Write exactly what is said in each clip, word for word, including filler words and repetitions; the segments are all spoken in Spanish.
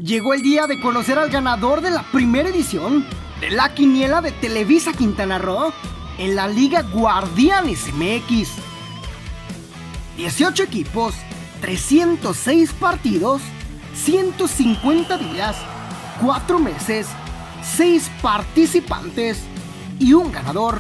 Llegó el día de conocer al ganador de la primera edición de la quiniela de Televisa Quintana Roo en la Liga Guardianes M X. dieciocho equipos, trescientos seis partidos, ciento cincuenta días, cuatro meses, seis participantes y un ganador.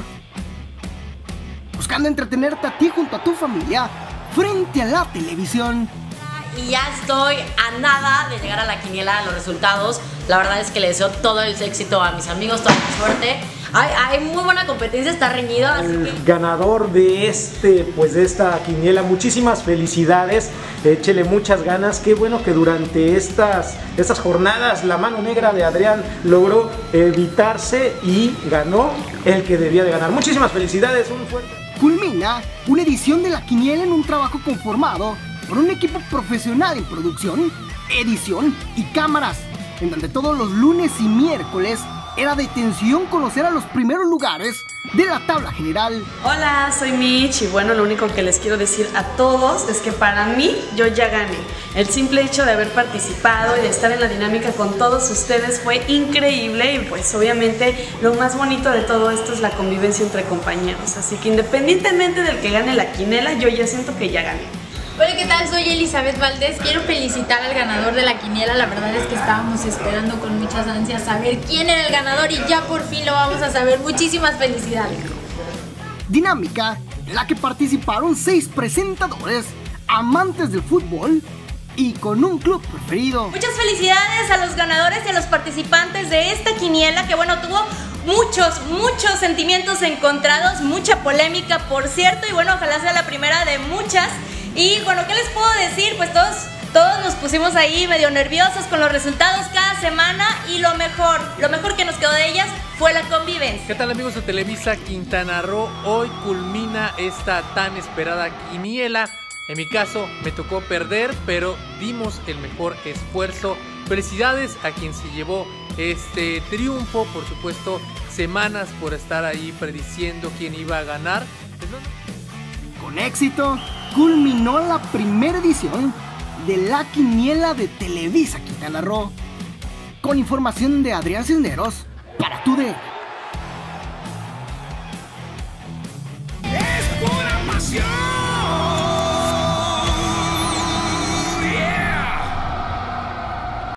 Buscando entretenerte a ti junto a tu familia frente a la televisión. Y ya estoy a nada de llegar a la quiniela, a los resultados. La verdad es que le deseo todo el éxito a mis amigos, toda la suerte. Hay, hay muy buena competencia, está reñido. Así el que... ganador de este, pues de esta quiniela, muchísimas felicidades, échele muchas ganas. Qué bueno que durante estas, estas jornadas la mano negra de Adrián logró evitarse y ganó el que debía de ganar. Muchísimas felicidades, un fuerte. Culmina una edición de la quiniela en un trabajo conformado por un equipo profesional en producción, edición y cámaras, en donde todos los lunes y miércoles era de tensión conocer a los primeros lugares de la tabla general. Hola, soy Mitch y bueno, lo único que les quiero decir a todos es que para mí yo ya gané. El simple hecho de haber participado y de estar en la dinámica con todos ustedes fue increíble y pues obviamente lo más bonito de todo esto es la convivencia entre compañeros. Así que independientemente del que gane la quinela, yo ya siento que ya gané. Hola, ¿qué tal? Soy Elizabeth Valdés. Quiero felicitar al ganador de la quiniela. La verdad es que estábamos esperando con muchas ansias saber quién era el ganador y ya por fin lo vamos a saber. Muchísimas felicidades. Dinámica en la que participaron seis presentadores, amantes del fútbol y con un club preferido. Muchas felicidades a los ganadores y a los participantes de esta quiniela que bueno, tuvo muchos, muchos sentimientos encontrados, mucha polémica por cierto y bueno, ojalá sea la primera de muchas. Y bueno, ¿qué les puedo decir? Pues todos, todos nos pusimos ahí medio nerviosos con los resultados cada semana y lo mejor, lo mejor que nos quedó de ellas fue la convivencia. ¿Qué tal amigos de Televisa Quintana Roo? Hoy culmina esta tan esperada quiniela. En mi caso me tocó perder, pero dimos el mejor esfuerzo. Felicidades a quien se llevó este triunfo, por supuesto, semanas por estar ahí prediciendo quién iba a ganar. Con éxito, culminó la primera edición de la quiniela de Televisa Quintana Roo. Con información de Adrián Cisneros para tu D. Es pura pasión.